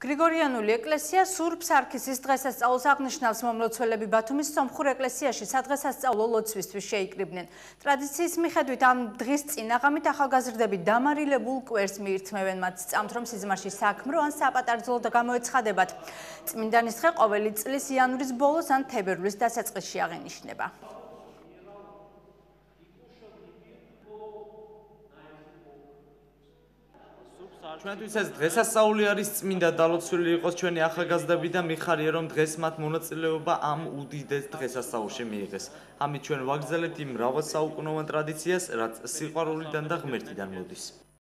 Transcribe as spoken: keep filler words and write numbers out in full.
გრიგორიანული ეკლესია სურბ სარქისის დღესასწაულს აღნიშნავს. მომლოცველები ბათუმის სომხურ ეკლესიაში სადღესასწაულო ლოცვისთვის შეიკრიბნენ. ტრადიციის მიხედვით ამ დღის წინაღამით ახალგაზრდები დამარილებულ კვერს მიირთმევენ, მათ სწამთ, რომ სიზმარში საქმრო ან საპატარძლო გამოეცხადებათ. წმინდანის დღე ყოველი წლის იანვრის ბოლოს ან თებერვლის დასაწყისში აღინიშნება. ჩვენთვის ეს დღესასწაული არის წმინდა დალოცვილი იყოს ჩვენი ახალგაზრდები და მიხარია რომ დღეს მათ მონაწილეობა ამ უდიდეს დღესასწაულში მიიღეს. ამით ჩვენ ვაგრძელებთ იმ მრავალსაუკუნოვან ტრადიციას, რაც სიყვარულიდან და ღმერთიდან მოდის.